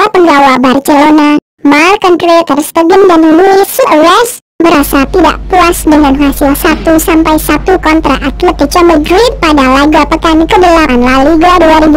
penggawa Barcelona, Marc-Andre ter Stegen dan Luis Suarez, merasa tidak puas dengan hasil 1-1 kontra Atletico Madrid pada laga pekan ke-8 La Liga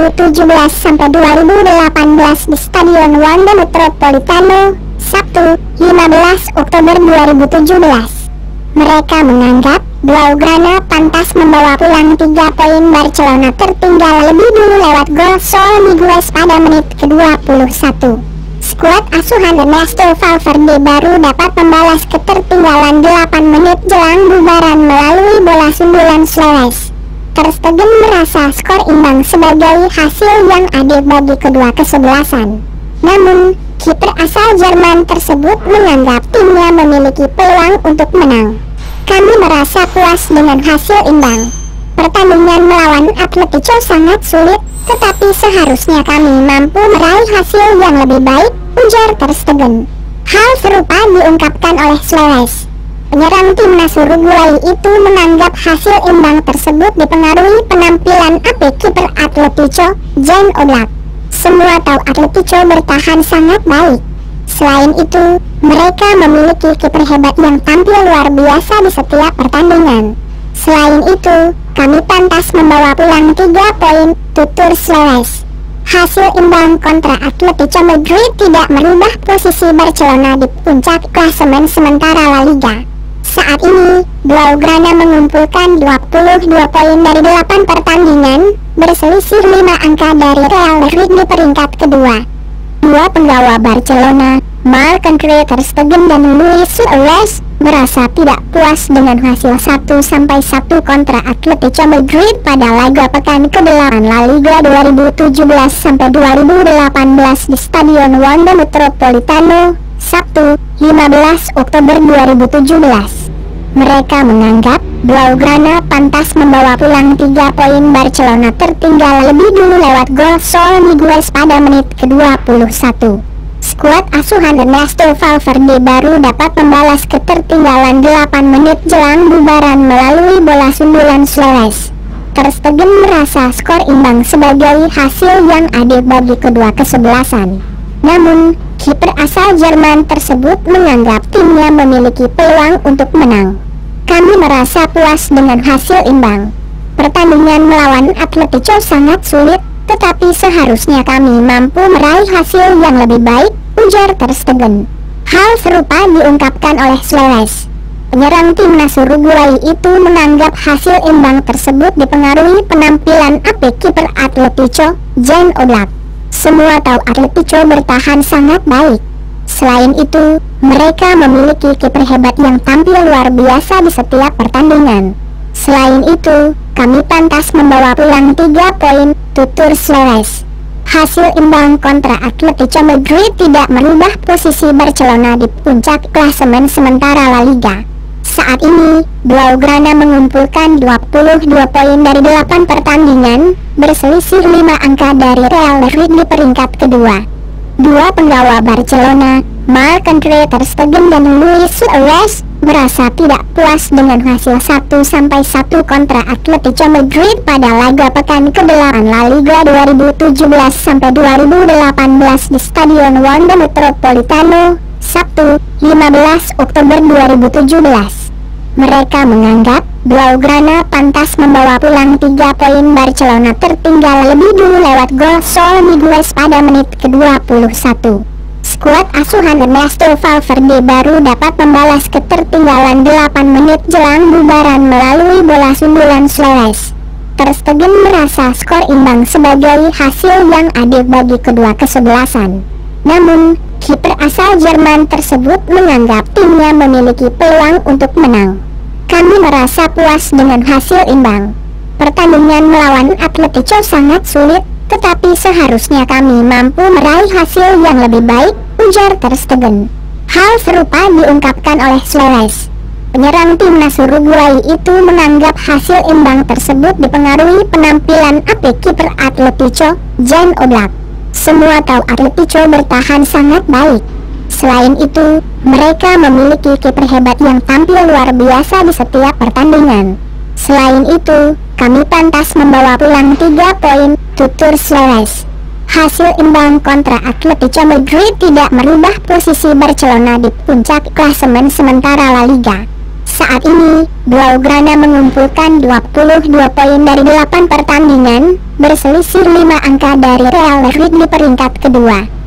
2017-2018 di Stadion Wanda Metropolitano, Sabtu, 15 Oktober 2017. Mereka menganggap Blaugrana pantas membawa pulang 3 poin. Barcelona tertinggal lebih dulu lewat gol Saul Niguez pada menit ke-21. Skuad asuhan Ernesto Valverde baru dapat membalas ketertinggalan 8 menit jelang bubaran melalui bola sundulan Suarez. Ter Stegen merasa skor imbang sebagai hasil yang adil bagi kedua kesebelasan. Namun, kiper asal Jerman tersebut menganggap timnya memiliki peluang untuk menang. Kami merasa puas dengan hasil imbang. Pertandingan melawan Atletico sangat sulit, tetapi seharusnya kami mampu meraih hasil yang lebih baik, ujar Ter Stegen. Hal serupa diungkapkan oleh Suarez. Penyerang timnas Uruguay itu menganggap hasil imbang tersebut dipengaruhi penampilan apik kiper Atletico, Jan Oblak. Semua tahu Atletico bertahan sangat baik. Selain itu, mereka memiliki kiper hebat yang tampil luar biasa di setiap pertandingan. Selain itu, kami pantas membawa pulang 3 poin, tutur Suarez. Hasil imbang kontra Atletico Madrid tidak merubah posisi Barcelona di puncak klasemen sementara La Liga. Saat ini, Blaugrana mengumpulkan 22 poin dari 8 pertandingan, berselisih 5 angka dari Real Madrid di peringkat kedua. Dua penggawa Barcelona, Marc-Andre ter Stegen dan Luis Suarez, merasa tidak puas dengan hasil 1-1 kontra Atletico Madrid pada laga pekan ke-8 La Liga 2017-2018 di Stadion Wanda Metropolitano, Sabtu, 15 Oktober 2017. Mereka menganggap Blaugrana pantas membawa pulang 3 poin. Barcelona tertinggal lebih dulu lewat gol Saul Niguez pada menit ke-21. Skuad asuhan Ernesto Valverde baru dapat membalas ketertinggalan 8 menit jelang bubaran melalui bola sundulan Suarez. Ter Stegen merasa skor imbang sebagai hasil yang adil bagi kedua kesebelasan. Namun, kiper asal Jerman tersebut menganggap timnya memiliki peluang untuk menang. Kami merasa puas dengan hasil imbang. Pertandingan melawan Atletico sangat sulit, tetapi seharusnya kami mampu meraih hasil yang lebih baik, ujar Ter Stegen. Hal serupa diungkapkan oleh Suarez. Penyerang timnas Uruguay itu menganggap hasil imbang tersebut dipengaruhi penampilan apik kiper Atletico, Jan Oblak. Semua tahu Atletico bertahan sangat baik. Selain itu, mereka memiliki kiper hebat yang tampil luar biasa di setiap pertandingan. Selain itu, kami pantas membawa pulang 3 poin, tutur Suarez. Hasil imbang kontra Atletico Madrid tidak merubah posisi Barcelona di puncak klasemen sementara La Liga. Saat ini, Blaugrana mengumpulkan 22 poin dari 8 pertandingan, berselisih 5 angka dari Real Madrid di peringkat kedua. Dua penggawa Barcelona, Marc-Andre ter Stegen dan Luis Suarez, merasa tidak puas dengan hasil 1-1 kontra Atletico Madrid pada laga pekan ke-8 La Liga 2017-2018 di Stadion Wanda Metropolitano, Sabtu, 15 Oktober 2017. Mereka menganggap Blaugrana pantas membawa pulang 3 poin. Barcelona tertinggal lebih dulu lewat gol Saul Niguez pada menit ke-21. Skuad asuhan Ernesto Valverde baru dapat membalas ketertinggalan 8 menit jelang bubaran melalui bola sundulan Suarez. Ter Stegen merasa skor imbang sebagai hasil yang adil bagi kedua kesebelasan. Namun, kiper asal Jerman tersebut menganggap timnya memiliki peluang untuk menang. Kami merasa puas dengan hasil imbang. Pertandingan melawan Atletico sangat sulit, tetapi seharusnya kami mampu meraih hasil yang lebih baik, ujar Ter Stegen. Hal serupa diungkapkan oleh Suarez. Penyerang timnas Uruguay itu menganggap hasil imbang tersebut dipengaruhi penampilan apik kiper Atletico, Jan Oblak. Semua tahu Atletico bertahan sangat baik. Selain itu, mereka memiliki kiper hebat yang tampil luar biasa di setiap pertandingan. Selain itu, kami pantas membawa pulang 3 poin, tutur Suarez. Hasil imbang kontra Atletico Madrid tidak merubah posisi Barcelona di puncak klasemen sementara La Liga. Saat ini, Blaugrana mengumpulkan 22 poin dari 8 pertandingan, berselisih 5 angka dari Real Madrid di peringkat kedua.